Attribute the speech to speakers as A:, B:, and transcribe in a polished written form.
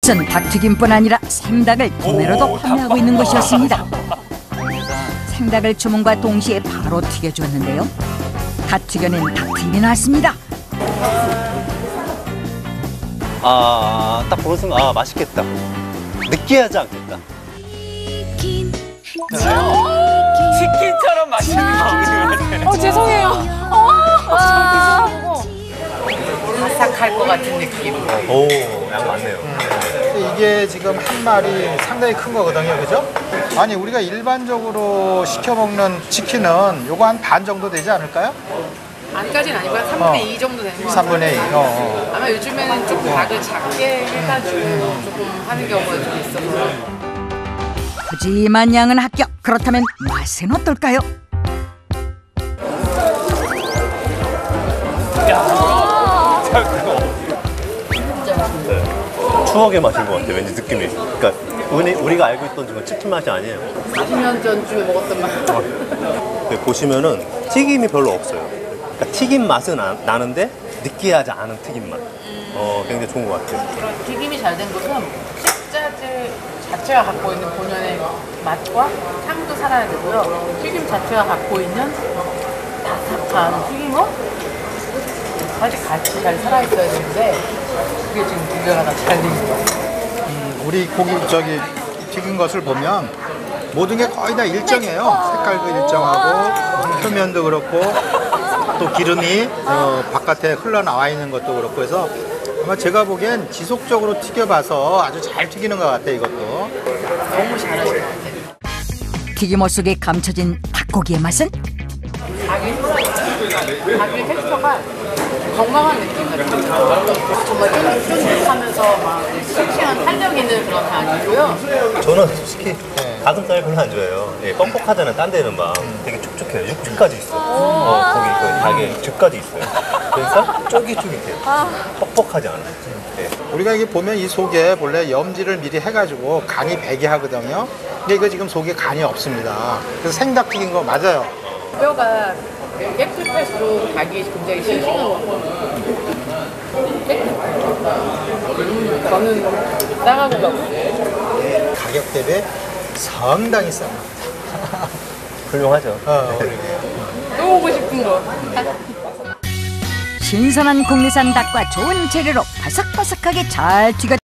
A: 이곳은 닭튀김뿐 아니라 생닭을 도매로도 판매하고 있는 곳이었습니다. 생닭을 주문과 동시에 바로 튀겨주었는데요. 갓 튀겨낸 닭튀김이 나왔습니다.
B: 딱 보는 순간 맛있겠다. 느끼하지 않겠다.
C: 치킨처럼 맛있는 거.
D: 죄송해요.
C: 바삭할 것 같은 느낌.
B: 오, 양 많네요.
E: 이게 지금 한 마리 상당히 큰 거거든요, 그죠? 아니, 우리가 일반적으로 시켜 먹는 치킨은 요거 한 반 정도 되지 않을까요?
D: 안까지는 아니고 한 3분의 2 정도 되는 것 같아요.
E: 3분의 2.
D: 아마 요즘에는 조금 닭을 작게 해가지고 조금 하는 경우가 좀 있어서.
A: 푸짐한 양은 합격. 그렇다면 맛은 어떨까요?
B: 추억의 맛인 것 같아요. 왠지 느낌이. 그러니까 우리가 알고 있던 지금 치킨 맛이 아니에요.
D: 40년 전쯤에 먹었던 맛.
B: 보시면은 튀김이 별로 없어요. 그러니까 튀김 맛은 나는데 느끼하지 않은 튀김 맛. 굉장히 좋은 것 같아요.
D: 그런 튀김이 잘 된 것은 식자재 자체가 갖고 있는 본연의 맛과 향도 살아야 되고요. 튀김 자체가 갖고 있는 바삭한 튀김은 사실 같이 잘 살아있어야 되는데 그게 지금 두 개가 다 잘 돼 있어요.
E: 우리 고기 튀긴 것을 보면 모든 게 거의 다 일정해요. 색깔도 일정하고 표면도 그렇고 또 기름이 바깥에 흘러나와 있는 것도 그렇고 해서 아마 제가 보기엔 지속적으로 튀겨봐서 아주 잘 튀기는 것 같아요, 이것도.
D: 너무 잘하시는 것 같아요.
A: 튀김옷 속에 감춰진 닭고기의 맛은?
D: 닭의 텍스처가 건강한 느낌 같아요. 정말 쫀득쫀득하면서 막 싱싱한 탄력 있는 그런 게 아니고요.
B: 저는 솔직히 가슴살 별로 안 좋아해요. 뻑뻑하잖아요. 딴 데는 막 되게 촉촉해요. 육즙까지 있어. 고기 그 닭에 즙까지 있어요. 그래서 쫄깃쫄깃해요. 뻑뻑하지 않아요.
E: 우리가 이게 보면 이 속에 원래 염지를 미리 해가지고 간이 배게 하거든요. 근데 이거 지금 속에 간이 없습니다. 그래서 생닭 튀긴 거 맞아요.
D: 뼈가 깨끗할수록 닭이 굉장히 싱싱한 것 같아요. 저는 싸가고 가고
E: 가격 대비 상당히 쌉니다.
B: 훌륭하죠.
D: 또 오고 싶은 거.
A: 신선한 국내산 닭과 좋은 재료로 바삭바삭하게 잘 튀겨